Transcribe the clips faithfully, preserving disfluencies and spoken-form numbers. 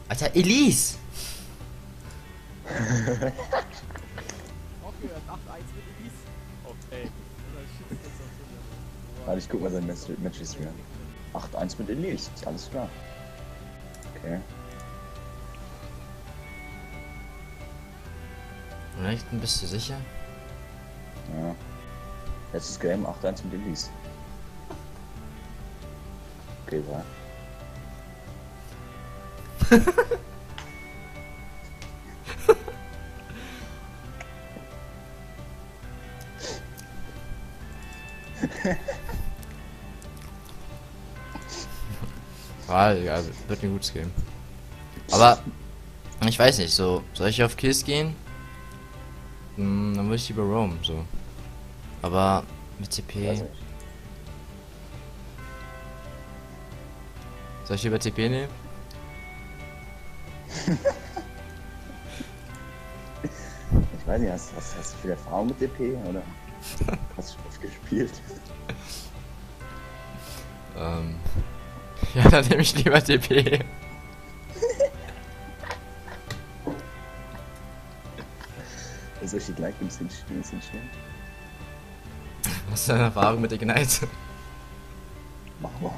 Alter, Elise! Okay, acht eins mit Elise. Okay. Warte, ich guck mal sein Match-History an. acht eins mit Elise, ist alles klar. Okay. Echt, bist du sicher? Ja. Letztes Game acht eins mit Elise. Okay, war. War, ja, wird ein gutes Game. Aber, ich weiß nicht, so, soll ich auf Kills gehen? Hm, dann würde ich lieber roam, so. Aber, mit T P... Weiß nicht. Soll ich lieber T P nehmen? Ich weiß nicht, hast, hast, hast du viel Erfahrung mit D P oder hast du schon oft gespielt? Ähm... Ja, dann nehme ich lieber T P. Soll ich die gleich ein bisschen hinstellen? Hast du eine Erfahrung mit Ignite? Mach mal.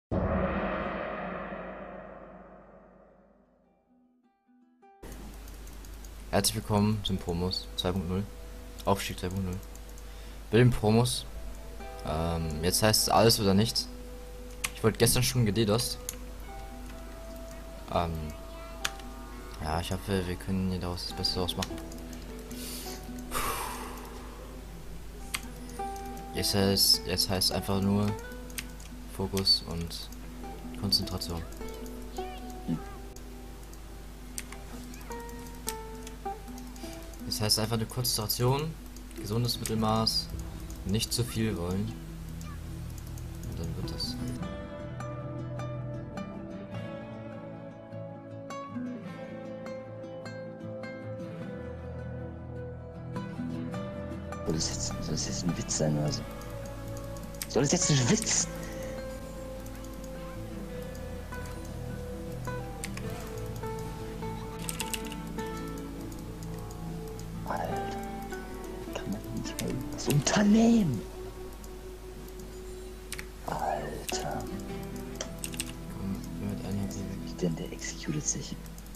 Herzlich willkommen zum Promos zwei Punkt null. Aufstieg zwei Punkt null. Bilden Promos. Ähm, jetzt heißt es alles oder nichts. Ich wollte gestern schon gededost. Ähm, ja, ich hoffe, wir können hier daraus das Beste daraus machen. Jetzt heißt, jetzt heißt einfach nur Fokus und Konzentration. Das heißt einfach eine Konzentration, gesundes Mittelmaß, nicht zu viel wollen. Und dann wird das. Soll das jetzt, soll das jetzt ein Witz sein oder so? Soll das jetzt ein Witz? Alter, kann man nicht mal was unternehmen? Alter, Mit einer wie denn der executed sich?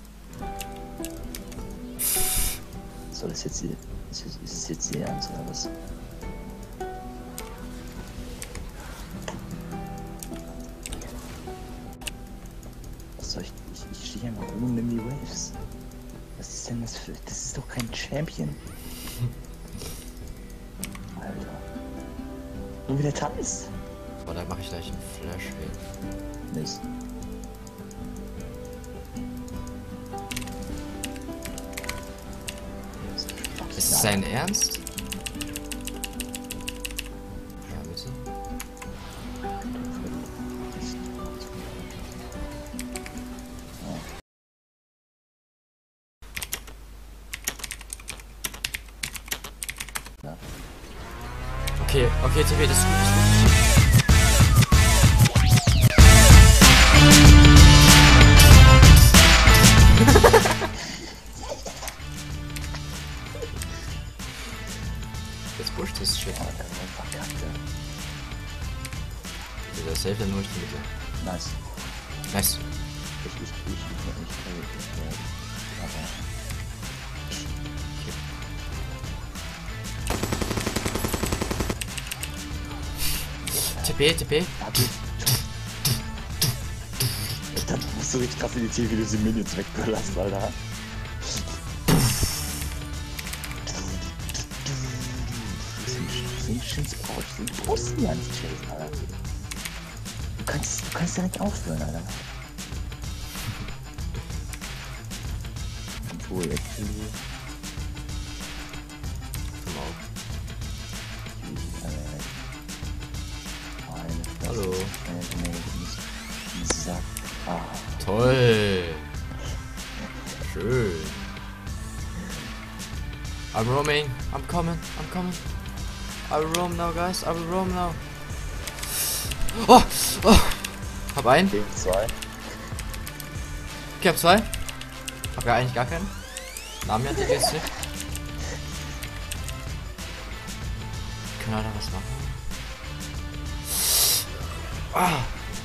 Soll das jetzt hier, ist es, ist es jetzt sehr ernst oder was? Was soll ich, ich, ich stehe hier mal rum und nimm die Waves. Was ist denn das für, das ist doch kein Champion. Alter. Nur wie der tanzt. Aber da mache ich gleich einen Flash weg. Mist. Ist es sein Ernst? Ja, bitte. Ja. Okay, okay, T V, das ist gut, das ist gut. Jetzt pusht das Shit. Alter, verkackt, ja. Der Safe dann nur durch die Mitte. Nice. Nice. Ich, ich, ich, ich, ich, ich, ich, ich, aber. T P, T P. Dann musst du richtig krass in die Tiefe, wie du die Minions wegböllerst, Alter. Shins brauchst du brauchst du ja nicht chasen, Alter. Du kannst, du kannst ja nicht aufhören, Alter. Obwohl, actually. Komm auf. Meine Hallo. Sack. Ah. Toll. Schön. I'm roaming. I'm coming. I'm coming. I will roam now, guys. I will roam now. Oh, oh. Hab einen. Okay, zwei. Ich hab zwei. Hab ja eigentlich gar keinen. Namen hat die Gäste. Können wir da was machen? Ah!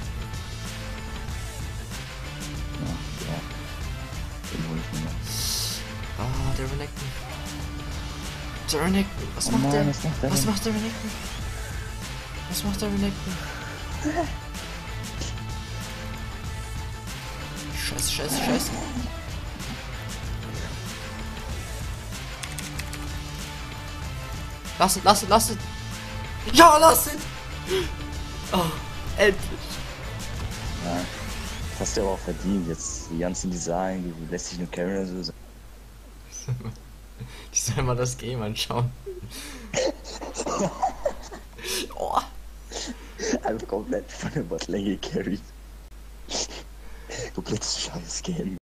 Ja, ja. Den hol ich mir noch. Ah, der Renekton. Der Renekton. Was Oh macht nein, der? was macht der Was denn? macht der Renekton? Was macht der Renekton? Scheiße, scheiße, scheiße. Lass es, lass es, lass es. Ja, lass es. Oh, endlich. Ja. Das hast du aber auch verdient. Jetzt die ganzen, die sagen, du lässt dich nur Karen oder so. Die sollen mal das Game anschauen. Oh. Einfach komplett von der Botlane gecarried. Komplett scheiß Game.